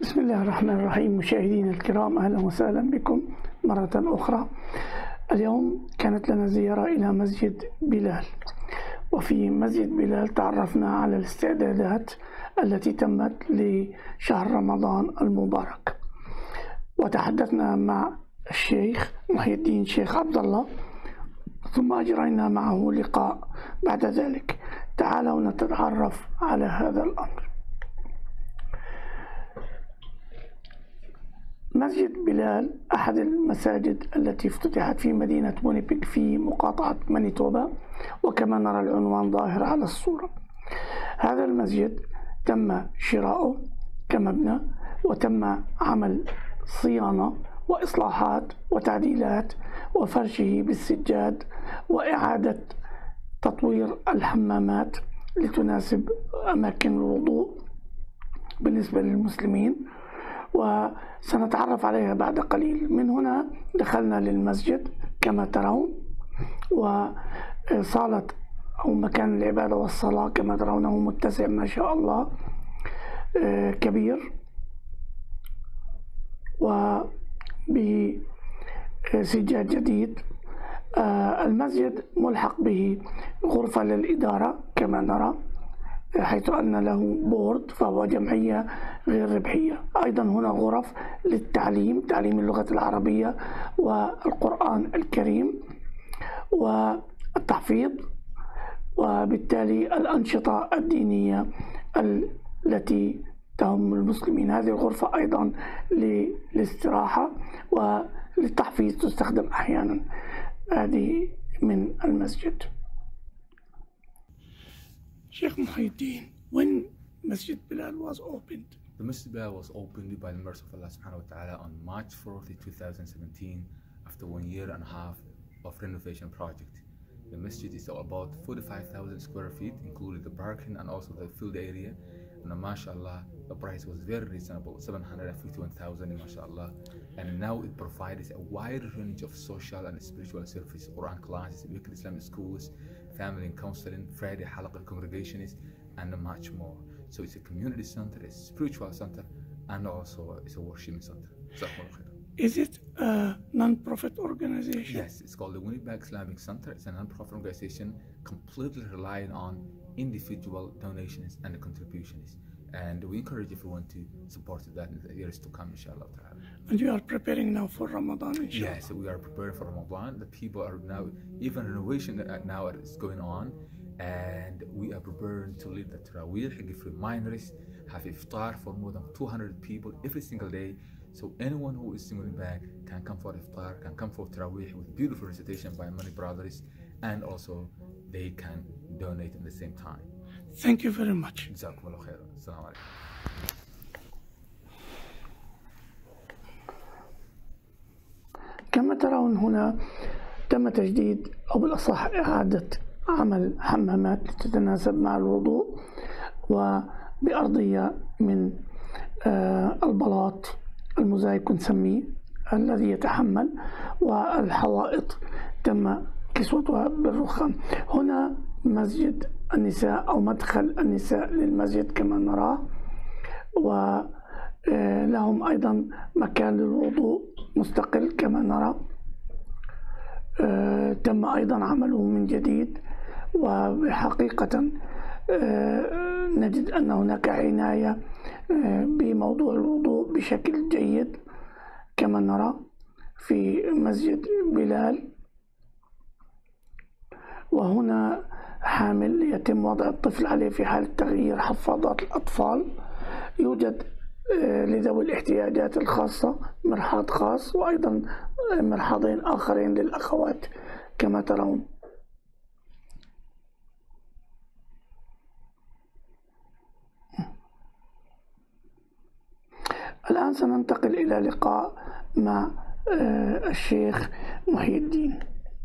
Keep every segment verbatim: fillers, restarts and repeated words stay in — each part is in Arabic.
بسم الله الرحمن الرحيم. مشاهدينا الكرام، أهلا وسهلا بكم مرة أخرى. اليوم كانت لنا زيارة إلى مسجد بلال، وفي مسجد بلال تعرفنا على الاستعدادات التي تمت لشهر رمضان المبارك، وتحدثنا مع الشيخ محي الدين شيخ عبد الله، ثم أجرينا معه لقاء بعد ذلك. تعالوا نتعرف على هذا الأمر. مسجد بلال أحد المساجد التي افتتحت في مدينة وينيبيغ في مقاطعة مانيتوبا، وكما نرى العنوان ظاهر على الصورة. هذا المسجد تم شراؤه كمبنى، وتم عمل صيانة وإصلاحات وتعديلات وفرشه بالسجاد، وإعادة تطوير الحمامات لتناسب أماكن الوضوء بالنسبة للمسلمين، وسنتعرف عليها بعد قليل. من هنا دخلنا للمسجد كما ترون، وصالة أو مكان العبادة والصلاة كما ترونه متسع ما شاء الله، كبير وبسجاد جديد. المسجد ملحق به غرفة للإدارة كما نرى، حيث أن له بورد، فهو جمعية غير ربحية. أيضا هنا غرف للتعليم، تعليم اللغة العربية والقرآن الكريم والتحفيظ، وبالتالي الأنشطة الدينية التي تهم المسلمين. هذه الغرفة أيضا للاستراحة وللتحفيظ تستخدم أحيانا. هذه من المسجد. Sheikh Muhyiddin, when Masjid Bilal was opened? The Masjid Bilal was opened by the mercy of Allah subhanahu wa ta'ala on March fourth, two thousand seventeen, after one year and a half of renovation project. The masjid is about forty-five thousand square feet, including the parking and also the field area. And mashallah, the price was very reasonable, seven hundred fifty-one thousand, mashallah. And now it provides a wide range of social and spiritual services, Quran classes, weekly Islamic schools, family and counseling, Friday halaqah congregations, and much more. So it's a community center, a spiritual center, and also it's a worshiping center. Is it a non-profit organization? Yes, it's called the Winnipeg Islamic Center. It's a non-profit organization completely relying on individual donations and contributions. And we encourage everyone to support that in the years to come, inshallah. And you are preparing now for Ramadan, inshallah? Yes, we are preparing for Ramadan. The people are now, even renovation now is going on, and we are preparing to lead the Taraweeh, give reminders, have iftar for more than two hundred people every single day. So anyone who is singling back can come for iftar, can come for Taraweeh with beautiful recitation by many brothers, and also they can donate at the same time. Thank you very much. Jazakumullah khair. Assalamu alaikum. كما ترون هنا تم تجديد، أو بالأصح إعادة عمل حمامات تتناسب مع الوضوء، وبأرضية من البلاط الموزايك نسميه الذي يتحمل، والحوائط تم كسوتها بالرخام. هنا مسجد النساء أو مدخل النساء للمسجد كما نراه، ولهم أيضا مكان للوضوء مستقل كما نرى. تم أيضا عمله من جديد، وبحقيقة نجد أن هناك عناية بموضوع الوضوء بشكل جيد كما نرى في مسجد بلال. وهنا حامل يتم وضع الطفل عليه في حال تغيير حفاضات الأطفال. يوجد لذوي الاحتياجات الخاصة مرحاض خاص، وأيضا مرحاضين آخرين للأخوات كما ترون. الآن سننتقل إلى لقاء مع الشيخ محي الدين.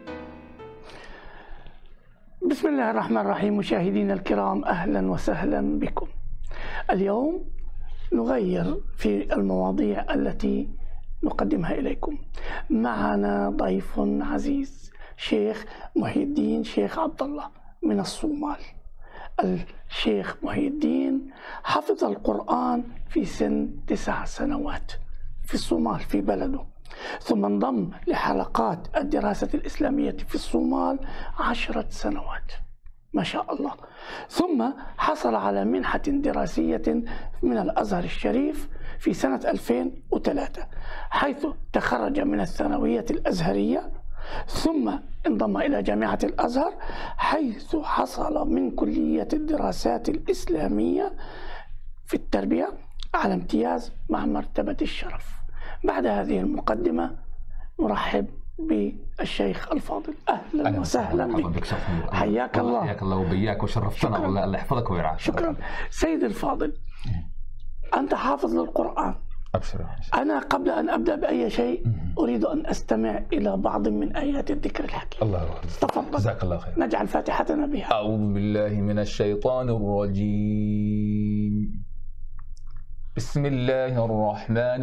بسم الله الرحمن الرحيم. مشاهدينا الكرام، أهلا وسهلا بكم. اليوم نغير في المواضيع التي نقدمها إليكم. معنا ضيف عزيز، شيخ محي الدين شيخ عبد الله من الصومال. الشيخ محي الدين حفظ القرآن في سن تسع سنوات في الصومال في بلده، ثم انضم لحلقات الدراسة الإسلامية في الصومال عشرة سنوات ما شاء الله، ثم حصل على منحة دراسية من الأزهر الشريف في سنة ألفين وثلاثة، حيث تخرج من الثانوية الأزهرية، ثم انضم إلى جامعة الأزهر حيث حصل من كلية الدراسات الإسلامية في التربية على امتياز مع مرتبة الشرف. بعد هذه المقدمة نرحب بالشيخ الفاضل. أهلا, أهلا وسهلا بك، حياك الله. حياك الله وبياك وشرفتنا، والله الله يحفظك ويرعاك. شكرا. سيد الفاضل، أنت حافظ للقرآن. أبشر. أنا قبل أن أبدأ بأي شيء أريد أن أستمع إلى بعض من آيات الذكر الحكيم. الله أكبر. تفضل. جزاك الله خير. نجعل فاتحتنا بها. أعوذ بالله من الشيطان الرجيم. بسم الله الرحمن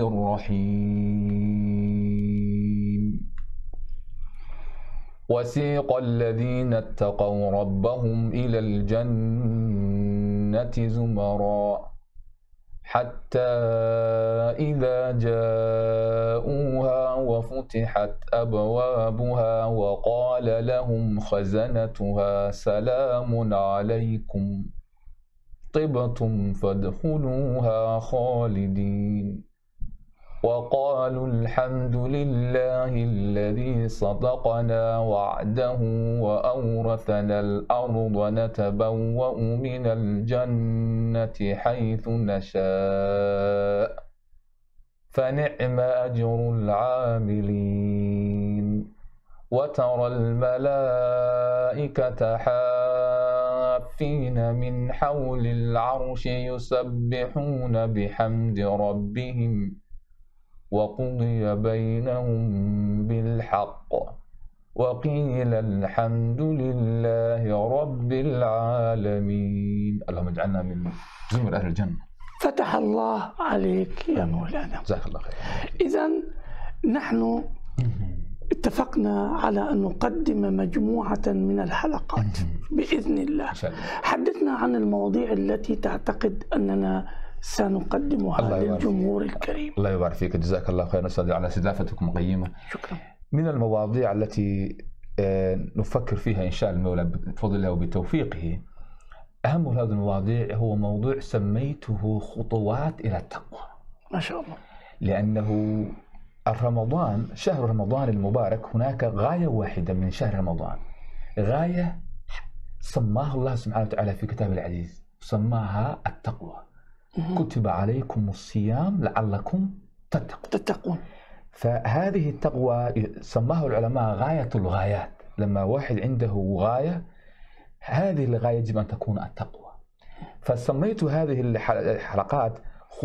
الرحيم. وسيق الذين اتقوا ربهم إلى الجنة زمرا حتى إذا جاءوها وفتحت أبوابها وقال لهم خزنتها سلام عليكم طبتم فادخلوها خالدين وقالوا الحمد لله الذي صدقنا وعده وأورثنا الأرض نتبوأ من الجنة حيث نشاء فنعم أجر العاملين وترى الملائكة حافين من حول العرش يسبحون بحمد ربهم وقضي بينهم بالحق وقيل الحمد لله رب العالمين. اللهم اجعلنا من زمر أهل الجنة. فتح الله عليك يا مولانا. جزاك الله خير. إذن نحن اتفقنا على أن نقدم مجموعة من الحلقات بإذن الله. حدثنا عن المواضيع التي تعتقد أننا سنقدمها للجمهور الكريم. الله يبارك فيك، جزاك الله خير. نسأل على استضافتكم القيمة. شكرا. من المواضيع التي نفكر فيها إن شاء المولى بفضل الله وبتوفيقه، أهم هذه المواضيع هو موضوع سميته خطوات إلى التقوى. ما شاء الله. لأنه الرمضان شهر رمضان المبارك هناك غاية واحدة من شهر رمضان، غاية سماها الله سبحانه وتعالى في كتابه العزيز، سماها التقوى. كتب عليكم الصيام لعلكم تتقون. تتقون. فهذه التقوى سماها العلماء غاية الغايات. لما واحد عنده غاية، هذه الغاية يجب أن تكون التقوى. فسميت هذه الحلقات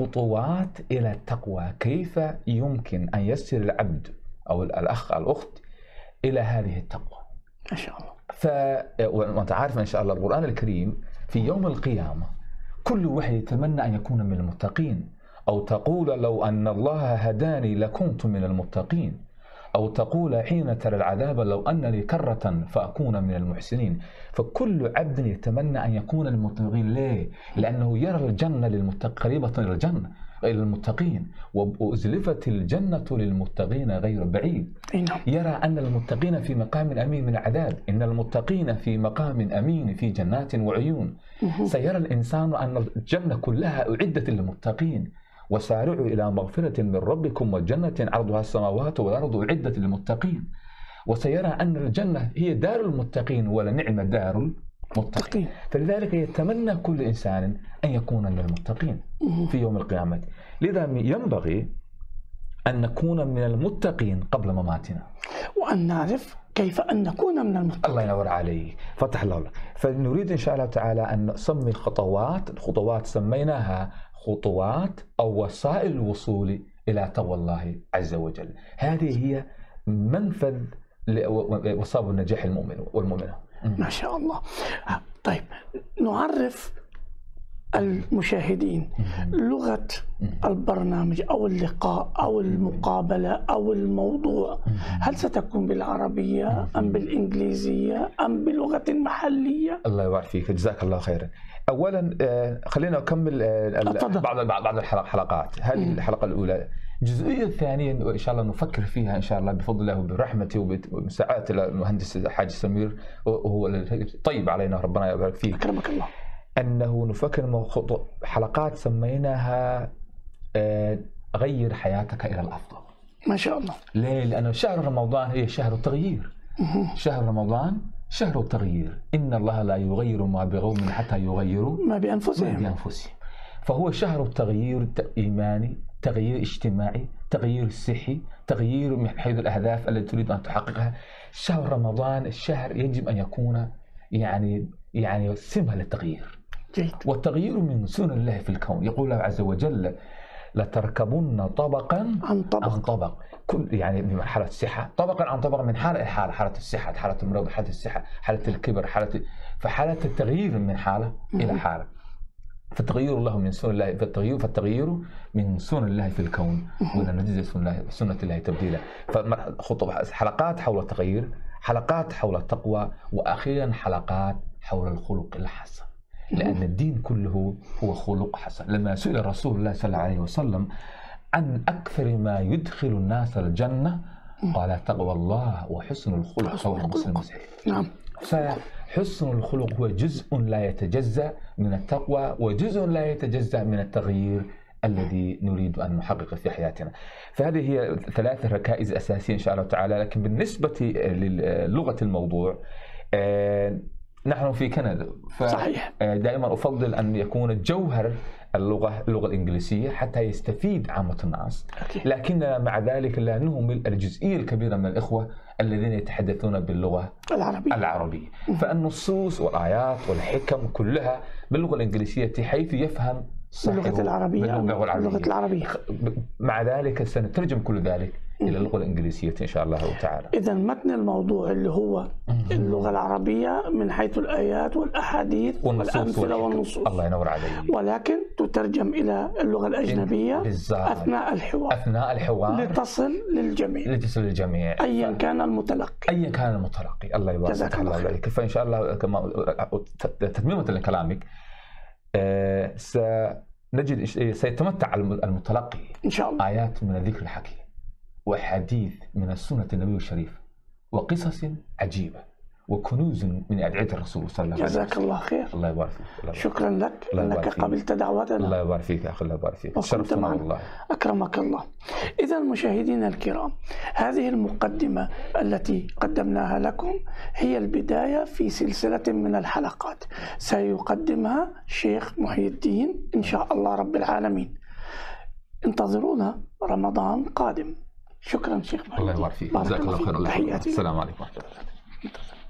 خطوات إلى التقوى، كيف يمكن أن يسير العبد أو الأخ الأخت إلى هذه التقوى. ما شاء الله. ف... وأنت عارف إن شاء الله القرآن الكريم في يوم القيامة كل واحد يتمنى أن يكون من المتقين، أو تقول لو أن الله هداني لكنت من المتقين، أو تقول حين ترى العذاب لو أن لي كرة فأكون من المحسنين. فكل عبد يتمنى أن يكون المتقين. ليه؟ لأنه يرى الجنة للمتقين قريبة إلى الجنة إلى المتقين، وأزلفت الجنة للمتقين غير بعيد. يرى أن المتقين في مقام أمين من العذاب، إن المتقين في مقام أمين في جنات وعيون. سيرى الإنسان أن الجنة كلها أعدت للمتقين، وسارعوا إلى مغفرة من ربكم وجنة عرضها السماوات والأرض أعدت للمتقين. وسيرى أن الجنة هي دار المتقين ولنعم دار المتقين. فلذلك يتمنى كل إنسان أن يكون من المتقين في يوم القيامة. لذا ينبغي أن نكون من المتقين قبل مماتنا، وأن نعرف كيف أن نكون من المتقين. الله ينور عليك، فتح الله. فنريد إن شاء الله تعالى أن نسمي خطوات الخطوات سميناها خطوات أو وسائل الوصول إلى تقوى الله عز وجل. هذه هي منفذ وسبب النجاح المؤمن والمؤمنة. ما شاء الله. طيب، نعرف المشاهدين لغة البرنامج أو اللقاء أو المقابلة أو الموضوع هل ستكون بالعربية أم بالإنجليزية أم بلغة محلية؟ الله يبارك فيك، جزاك الله خيرا. أولا خلينا أكمل بعض بعض الحلقات. هذه الحلقة الأولى. الجزئية الثانية إن شاء الله نفكر فيها إن شاء الله بفضل الله وبرحمته وبمساعدة المهندس حاج سمير، وهو طيب علينا ربنا يبارك فيه. أكرمك الله. أنه نفكر حلقات سميناها غير حياتك إلى الأفضل. ما شاء الله. ليه؟ لأنه شهر رمضان هي شهر التغيير. شهر رمضان شهر التغيير. إن الله لا يغير ما بقوم حتى يغيروا ما بأنفسهم. ما بأنفسهم. فهو شهر التغيير الإيماني، تغيير اجتماعي، تغيير صحي، تغيير من حيث الأهداف التي تريد أن تحققها. شهر رمضان الشهر يجب أن يكون يعني يعني سمة للتغيير. جيد. والتغيير من سنن الله في الكون. يقول الله عز وجل: لتركبن طبقا عن طبق. عن طبق. كل يعني من حالة الصحة، طبقا عن طبق، من حالة إلى حالة، حالة الصحة، حالة المرض، حالة الصحة، حالة الكبر، حالة فحالة التغيير من حالة إلى حالة. فالتغيير الله من سنن الله، فالتغيير فالتغيير من سنن الله في الكون، ولا نجزي سنة سنة الله تبديلا. فخطب حلقات حول التغيير، حلقات حول التقوى، وأخيرا حلقات حول الخلق الحسن. لأن الدين كله هو خلق حسن. لما سئل رسول الله صلى الله عليه وسلم عن أكثر ما يدخل الناس الجنة قال: تقوى الله وحسن الخلق. رواه مسلم. نعم. فحسن الخلق هو جزء لا يتجزأ من التقوى، وجزء لا يتجزأ من التغيير الذي نريد أن نحقق في حياتنا. فهذه هي ثلاث ركائز أساسية إن شاء الله تعالى. لكن بالنسبة للغة الموضوع، نحن في كندا، فدائما أفضل أن يكون جوهر اللغة اللغة الإنجليزية حتى يستفيد عامة الناس. لكن مع ذلك لا نهمل الجزئية الكبيرة من الإخوة الذين يتحدثون باللغة العربية. العربية. فالنصوص والآيات والحكم كلها باللغة الإنجليزية حيث يفهم باللغة العربية. باللغة العربية. باللغة العربية. مع ذلك سنترجم كل ذلك إلى اللغة الإنجليزية إن شاء الله تعالى. إذا متن الموضوع اللي هو اللغة العربية من حيث الآيات والأحاديث والأمثلة والنصوص. الله ينور عليك. ولكن تترجم إلى اللغة الأجنبية بالزبط. أثناء الحوار. أثناء الحوار لتصل للجميع. لتصل للجميع. أيا ف... كان المتلقي. أيا كان المتلقي. الله يبارك. جزاك الله خير. فإن شاء الله كما تتميمة لكلامك آه سنجد سيتمتع المتلقي إن شاء الله آيات من الذكر الحكيم، وحديث من السنة النبوية الشريفة، وقصص عجيبة، وكنوز من أدعية الرسول صلى الله عليه وسلم. جزاك الله خير. الله يبارك فيك. شكرا لك أنك قبلت دعوتنا. الله يبارك فيك أخي. الله يبارك فيك. شرفتنا والله. أكرمك الله. إذا مشاهدينا الكرام، هذه المقدمة التي قدمناها لكم هي البداية في سلسلة من الحلقات سيقدمها شيخ محي الدين إن شاء الله رب العالمين. انتظرونا رمضان قادم. شكرا شيخ محي. الله يبارك فيك. جزاك الله خير. تحياتي. السلام عليكم ورحمة الله.